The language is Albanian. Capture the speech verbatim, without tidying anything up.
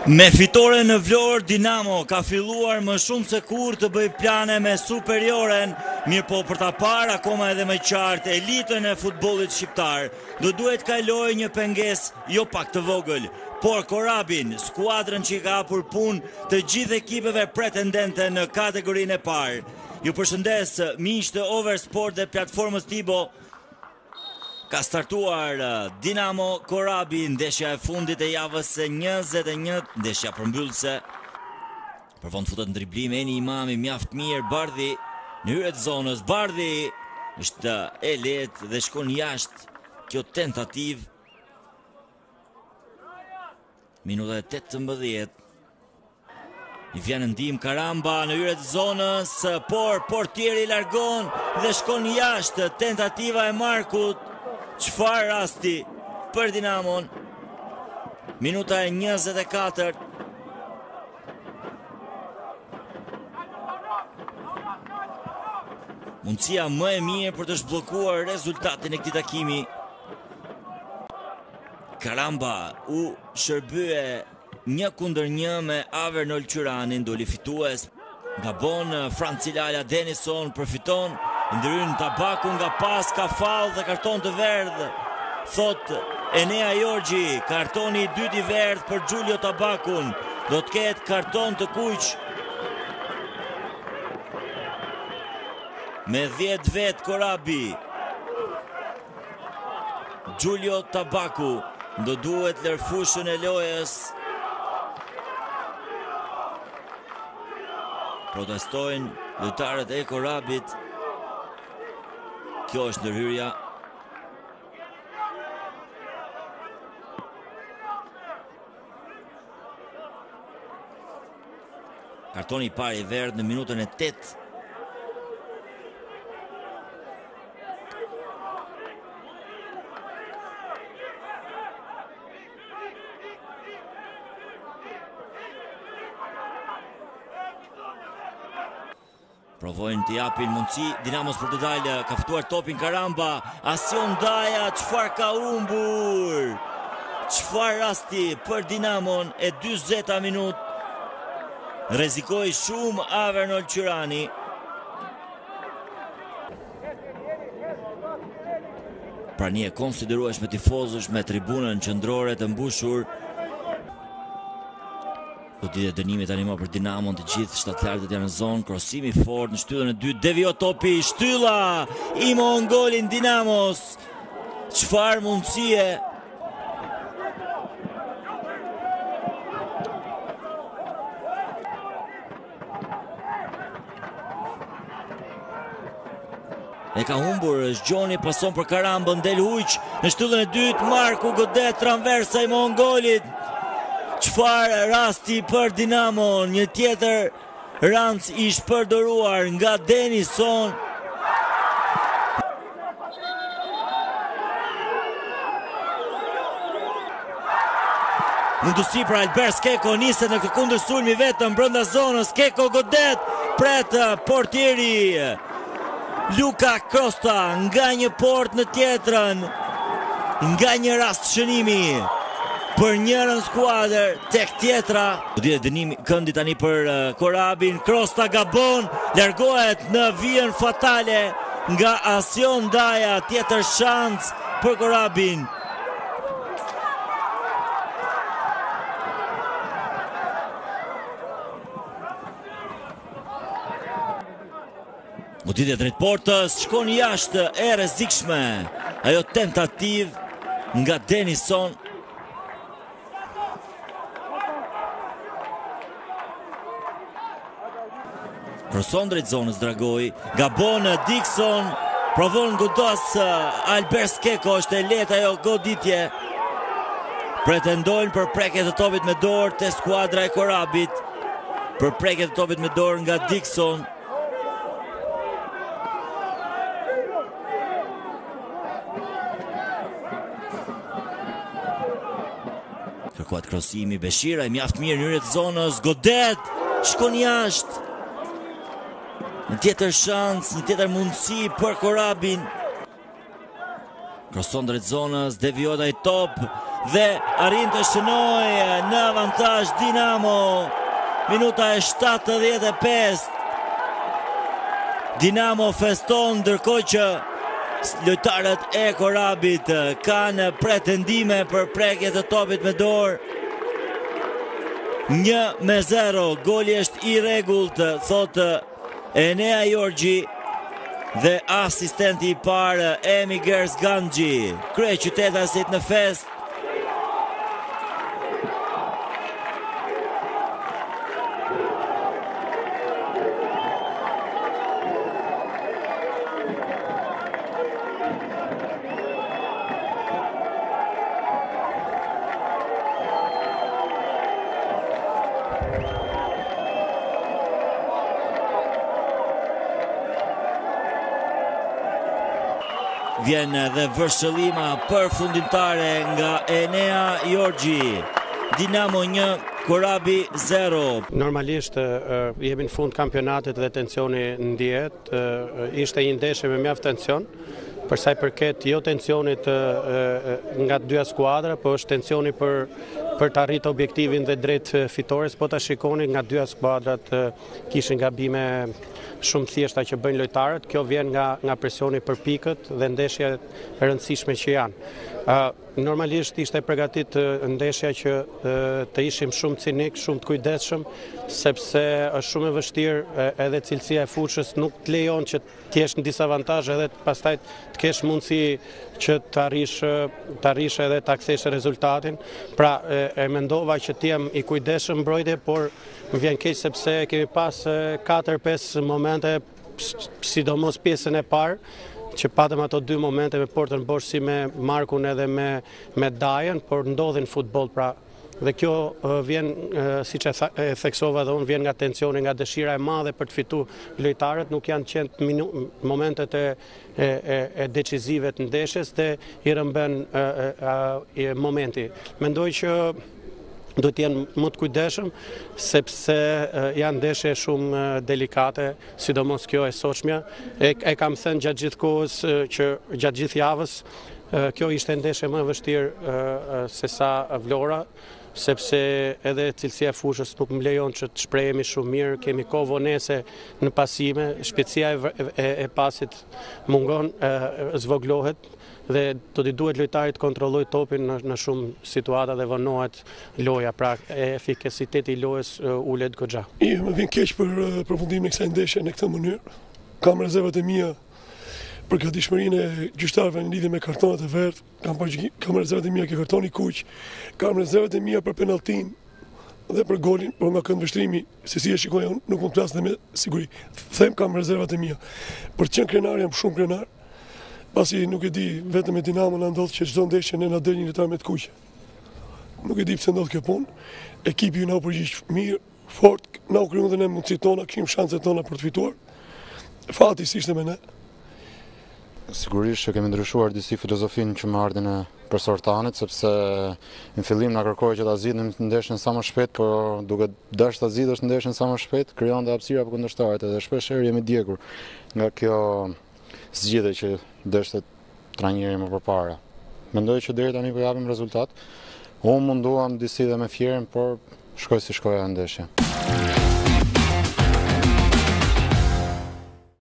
Me fitore në Vlorë, Dinamo ka filluar më shumë se kur të bëj plane me superioren, mirë po për ta parë akoma edhe më qartë elitën e futbollit shqiptar, do duhet kaloj një penges jo pak të vogël, por Korabin, skuadrën që i ka hapur punë të gjithë ekipeve pretendente në kategorinë e parë. Ju përshëndes miq të Oversport dhe platformës Tibo. Ka startuar Dinamo Korabi, ndeshja e fundit e javës së njëzet e një, ndeshja përmbyllëse. Për fond futet në driblim Eni Imami, mjaft mirë, Bardhi në hyrje të zonës. Bardhi është e lehtë dhe shkon jashtë kjo tentativë. Minuta e tetëmbëdhjetë. I vjen në ndihmë Karamba në hyrje të zonës, por portieri largon dhe shkon jashtë. Tentativa e Markut. Çfarë rasti për Dinamon. Minuta e njëzet e katër. Mundësia më e mirë për të zhbllokuar rezultatin e këtij takimi. Karamba u shërbye një kundër një me Avernol Qyranin, doli fitues. Gabon Franci Lala, Denison përfiton, ndryn Tabaku nga pas, ka faull dhe karton të verdh. Thot Enea Jorgji, kartoni i dytë i verdh për Giulio Tabakun. Do të ketë karton të kuq. Me dhjetë vet Korabi. Giulio Tabaku do duhet lër fushën e lojës. Protestojnë lojtarët e Korabit. Kjo është ndërhyrja. Kartoni i parë i verdh në minutën e tetë. Provojnë të japin mundësi Dinamos për të dalë, ka fituar topin Karamba, Asion Daja, çfarë ka humbur? Çfarë rasti për Dinamon e dyzeta minutë. Rrezikoi shumë Avernol Qyrani. Pranie konsiderueshme tifozësh me tribunën qendrore të mbushur. Goditja e dënimit tani më për Dinamon, të gjithë shtatlarët janë në zonë, krosimi fort në shtyllën e dytë, devio topi, shtylla i Mongolin Dinamos. Çfarë mundësie. E ka humbur Zgjoni, pason për Karambën, del Huq në shtyllën e dytë, Marku godet transversa i Mongolit. Çfarë rasti për Dinamon, një tjetër ranc i shpërdoruar nga Denison. Mundësi për Albert Skeko, niset në këtë kundër sulmi vetëm brenda zonës. Skeko godet, pret portieri Luka Costa nga një port në tjetrën, nga një rast shënimi për njërën skuadër tek tjetra. Goditja e dënimit këndi tani për Korabin. Costa gabon, largohet në vijën fatale nga Asion Daja. Tjetër shans për Korabin. Goditja drejt portës, shkon jashtë, e rrezikshme ajo tentativë nga Denison. Kroson drejt zonës Dragoj, gabon Dixon, provon godos Albert Skeko, është e lehtë ajo goditje. Pretendojnë për prekje të topit me dorë te skuadra e Korabit. Për prekje të topit me dorë nga Dixon. Kërkohet krosimi, Beshira i mjaft mirë në hyrje të zonës, godet, shkon jashtë. Një tjetër shans, një tjetër mundësi për Korabin. Kroson drejt zonës, devioda i top, dhe arrin të shënojë në avantazh Dinamo. Minuta e shtatëdhjetë e pesë. Dinamo feston, ndërkohë që lojtarët e Korabit kanë pretendime për prekje të topit me dorë. një me zero, goli është i rregullt, thotë Enea Jorgji dhe asistenti i parë Emi Gersganxhi, kryeqytetasit në fest. Vjen dhe vërshëllima përfundimtare nga Enea Jorgji. Dinamo një, Korabi zero. Normalisht uh, jemi në fund kampionatit dhe tensioni ndihet. Uh, ishte një ndeshje me mjaft tension. Për sa i përket jo tensionit uh, uh, nga të dyja skuadra, po është tensioni për për të arritur objektivin dhe drejt fitores, po ta shikoni nga dyja skuadrat uh, kishin gabime shumë thjeshta që bëjnë lojtarët. Kjo vjen nga nga presioni për pikët dhe ndeshja e rëndësishme që janë. Uh, normalisht ishte përgatit uh, ndeshja që uh, të ishim shumë cinik, shumë të kujdesshëm, sepse është shumë e vështirë uh, edhe cilësia e fushës nuk të lejon që të jesh në disavantazh edhe pastaj të kesh mundësi që të arrish të arrish edhe ta kthesh rezultatin. Pra e, e mendova që të jem i kujdesshëm mbrojtje, por më vjen keq sepse kemi pas katër pesë momente, sidomos pjesën e parë, që patëm ato dy momente me portën bosh si me Markun edhe me me Dajen, por ndodhin futboll, pra dhe kjo uh, vjen, uh, siç e, e theksova dhe unë, vjen nga tensioni, nga dëshira e madhe për të fituar lojtarët, nuk janë qenë momentet e, e, e, e decizive të ndeshjes dhe i rëmben uh, uh, momenti. Mendoj që do të jenë më të kujdesshëm, sepse uh, janë ndeshje shumë uh, delikate, sidomos kjo e sotshmja. E, e kam thënë gjatë gjithë kohës uh, që gjatë gjithë javës uh, kjo ishte ndeshje më e vështirë uh, uh, se sa Vlora, sepse edhe cilësia e fushës nuk më lejon që të shprehemi shumë mirë, kemi kohë vonese në pasime, shpejtësia e, e, e pasit mungon, e, zvoglohet dhe do t'i duhet lojtarit kontrolloj topin në, në shumë situata dhe vonohet loja, pra efikasiteti i lojës uh, ulet goxha. I më vjen keq për uh, përfundimin e kësaj ndeshje në këtë mënyrë. Kam rezervat e mia për gatishmërinë e gjyqtarëve në lidhje me kartonat e verdh, kam, kam rezervat e mia ke kartoni kuq, kam rezervat e mia për penalltin dhe për golin, por nga këndvështrimi, se si e shikoj unë, nuk mund të flas dhe me siguri. Them kam rezervat e mia. Për të qenë krenar jam shumë krenar, pasi nuk e di, vetëm me Dinamo na ndodh që çdo ndeshje ne na del një lojtar me të kuq. Nuk e di pse ndodh kjo punë. Ekipi na u përgjigj mirë, fort, na u krijuan dhe ne mundësitë tona, kishim shanset tona për të fituar. Fati ishte me ne. Sigurisht që kemi ndryshuar disi filozofinë që më ardhin e përsortanit, sepse në fillim na kërkoi që ta zgjidhnim ndeshjen sa më shpejt, por duke dash ta zgjidhësh ndeshjen sa më shpejt, krijon dhe hapësira për kundërshtarët dhe shpeshherë jemi djegur nga kjo zgjidhje që deshte trajneri më përpara. Mendoj që deri tani po japim rezultat. Unë munduam disi dhe me fjerën, por shkoi si shkoi ndeshja.